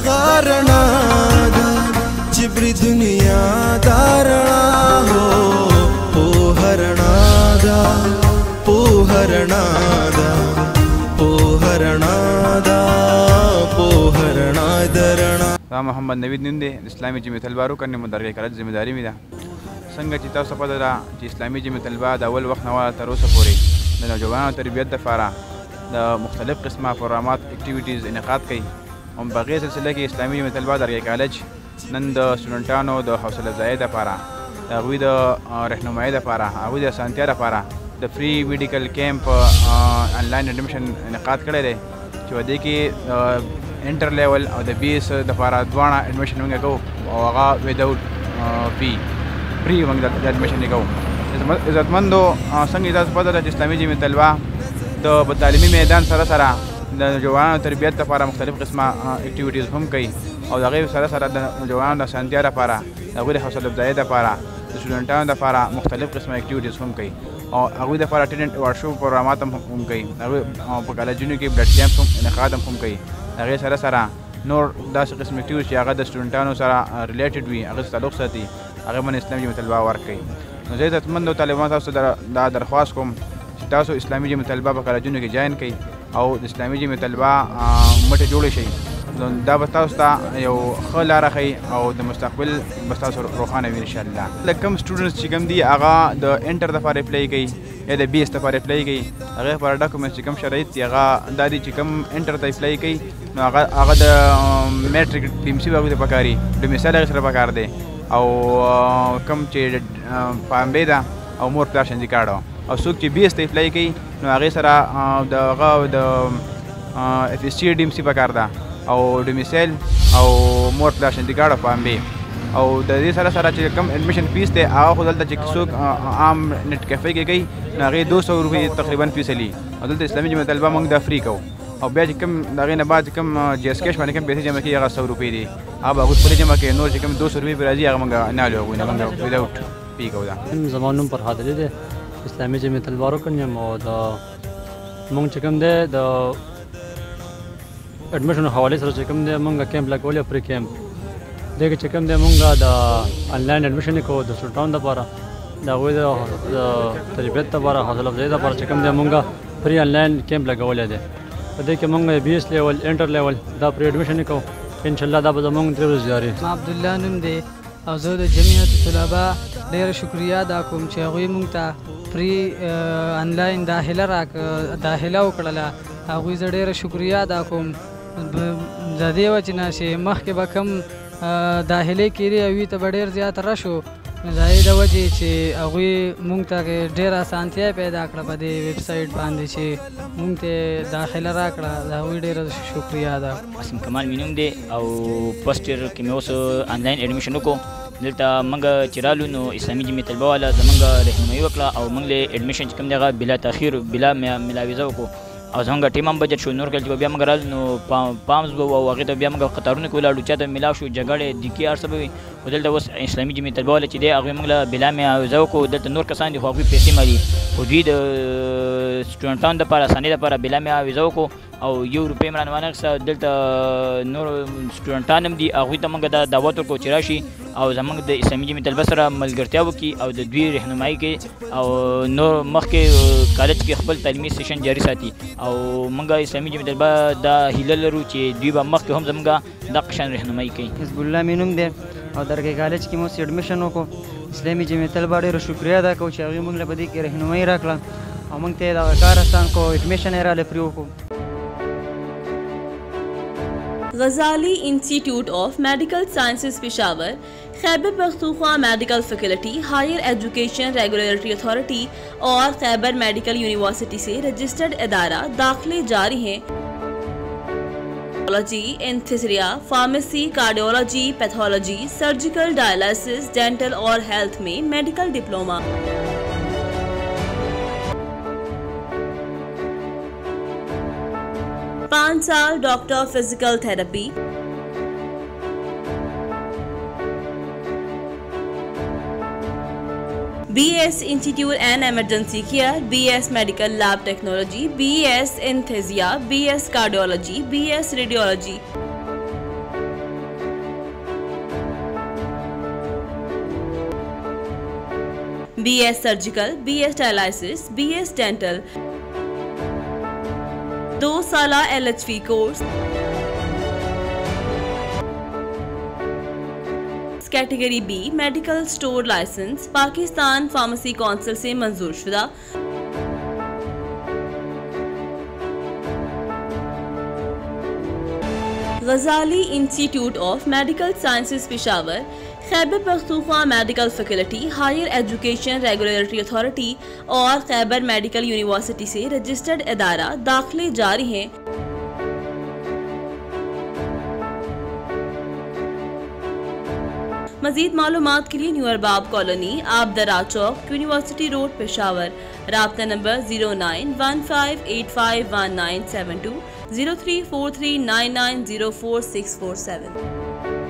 غارنا دا جبری دنیا دارنا ہو پوہرنا دا پوہرنا دا پوہرنا دا پوہرنا درنا. محمد نوید نوم دی. اسلامي جمعیت طلبه رکن یم. درګه کلت ذمہداري مې ده. څنګه چې تاسو پته ده چې اسلامي جمعیت طلبه د اول وخت نه تر اوسه پورې د نوجوانانو تربیت دپاره د مختلف قسمه پروګرامات اکټیویټیز انعقاد کوي. هم په هغې سلسله کې اسلامي جمعیت طلبه درګه کالج نن د سټوډنټانو د حوصله افزایۍ دپاره د هغوی د رهنمایۍ دپاره هغوی د اسانتیا دپاره د فری میډیکل کیمپ آنلاین اډمیشن انعقاد کړی دی چې په دې کې انټر لیول او د بی ایس دپاره دواړه اډمیشن موږ کوو او هغه وداوټ فی فری موږ د اډمیشن یې کوو. عزتمندو څنګه تاسو پته ده چې اسلامي جمعیت طلبه د تعلیمي میدان سره سره د نوجوانانو تربیت لپاره مختلف قسمه اکټیویټیز هم کوي او د هغې سره سره د نوجوانانو د اسانتیا لپاره د هغوی د حوصله افزایۍ لپاره د سټوډنټانو لپاره مختلف قسمه اکټیویټیز هم کوي او هغوی دپاره ټیلنټ ایوارډ شو پروګرامات هم کوي. هغوی په کالجونو کې بلډ کیمپ هم انعقاد هم کوي. هغې سره سره نور داسې قسم اکټیویټیز چې هغه د سټوډنټانو سره ریلیټډ وي هغه تعلق ساتي هغه باندې اسلامي جمعیت طلبه ورکوي. نو زه عزتمندو طالبانو تاسو دا درخواست کوم چې تاسو اسلامي جمعیت طلبه په کالجونو کې جاین کړئ او د اسلامي جمعیت طلبه مټې جوړې شئ. نو دا به تاسو ته یو ښه لاره ښیي او د مستقبل به ستاسو روښانه وي انشاءالله. لکه کوم سټوډنټس چې کوم دي هغه د انټر دپاره اپلای کوي یا د بی ایس دپاره اپلای کوي هغې لپاره ډاکومنټس چې کوم شرایط دي هغه دا دي چې کوم انټر ته اپلای کوي نو هغه د میټریک پی ایم سی به هغوی ته پکار وي ډومیسایل هغې سره پکار دی او کوم چې پامبې ده او مور پلار شنځي کارډ او څوک چې بی ایس ته اپلای کوي نو هغې سره د هغه د اف ایس سی ډي ایم سی پکار ده او ډومیسایل او مور پلار شنځي کارډ او پامبې او د دې سره سره چې کوم اډمیشن فیس دی هغه خو دلته چې څوک عام نت کیفې کې کوي نو هغې 200 روپۍ تقریبا فیس لي او دلته اسلامي جمعیت طلبه موږ دا فری کوو او بیا چې کوم د هغې نه بعد کوم جی ایس کیش باندې کوم پیسې جمع کړي هغه 100 روپۍ دي هغه به هغوی خپلې جمع کوي. نور چې کوم 200 روپۍ پرې راځي هغه موږ نه هلو هغوی نه موږ وداوټ فی کوو. دا زما نوم فرهاد علي دی. اسلامي جمعیت طلبه رکن یم او د موږ چې کوم دی د اډمیشن حوالې سره چې کوم دی موږ کیمپ لګولی فری کیمپ دې کې چې کوم دی موږ د آنلاین اډمیشن یې کوو د سټوډنټانو دپاره د هغوی د تربیت دپاره حوصله افزایۍ دپاره چې کوم دی موږ فری آنلاین کیمپ لګولی دی. په دې کې موږ بی ایس لیول انټر لیول دا فری اډمیشن یې کوو انشاءالله دا به زموږ 3 ورځې جاري. عبدالله نوم دی او زه د جمعیت طلبه ډېره شکریه ادا کوم چې هغوی موږ ته فری آنلاین داخله وکړله. هغوی زه ډېره شکریه ادا کوم د دې وجې نه چې مخکې به کوم داخلې کېدې هغوی ته به ډېر زیات رش و نو د هغې د وجې چې هغوی موږ ته ډېره اسانتیا پیدا کړه په دې ویب سایټ باندې چې موږ ته داخله راکړه. د هغوی ډېره شکریه ادا کوم. اسم کمال مې نوم دی او فرسټ ایئر کې مې اوس آنلاین اډمیشن وکړو. دلته موږ چې رالو نو اسلامي جمعیت طلبه والا زموږ رهنمایي وکړه او موږ له اډمیشن چې کوم دی هغه بلا تاخیر بلا ملاویزه وکړو او زموږ ټیم هم بجټ شو. نور کله چې بیا موږ رالو نو پامز به وو هغې ته بیا موږ قطارونو کې ولاړو چا ته میلاو شو جګړې دیکې هر څه به وي خو دلته اوس اسلامي جمعیت طلبه والا چې دی هغوی موږ له بلا ملاویزه وکړو. دلته نور کسان دي خو هغوی پیسې مالي خو دوی د سټوډنټانو دپاره اسانۍ دپاره بلا ملاویزه وکړو او 1 روپۍ هم رانه وانخیسته. دلته نور سټوډنټان هم دي هغوی ته موږ دا دعوت ورکړو چې راشي او زموږ د اسلامي جمعیت طلبه سره ملګرتیا وکړي او د دوی رهنمایي کوي او نور مخکې کالج کې خپل تعلیمي سیشن جاري ساتي او موږ اسلامي جمعیت طلبه دا هیله لرو چې دوی به مخکې هم زموږ دغه شان رهنمایي کوي. حزب الله مې نوم دی او درګه کالج کې مو اډمیشن وکړو. اسلامي جمعیت طلبه ډېره شکریه ادا کوو چې هغوی موږ له په دې کې رهنمایي راکړه او موږ ته یې دغه کار اسان کړو اډمیشن یې راله فري وکړو. Ghazali institute of medical sciences Peshawar, Khyber Pakhtunkhwa medical faculty, higher education regulatory authority और Khyber medical university से registered इदारा दाखिले जारी हैं. Anaesthesia, pharmacy, cardiology, pathology, surgical, dialysis, dental और हेल्थ में मेडिकल डिप्लोमा. पाँच साल doctor physical therapy, BS institute and emergency care, BS medical lab technology, BS anaesthesia, BS cardiology, BS radiology. BS surgical, BS dialysis, BS dental, 2 साला LHV course, category B medical store licence Pakistan pharmacy council से मंजूर शुदा। Ghazali institute of medical sciences Peshawar, Khyber Pakhtunkhwa medical faculty, higher education regulatory authority और Khyber medical university से registered इदारा दाखिले जारी हैं। मज़ीद मालूमात के लिए new Arbab colony, Abdara Chowk, university road, Peshawar. राब्ता नंबर 0915851972, 0343990447।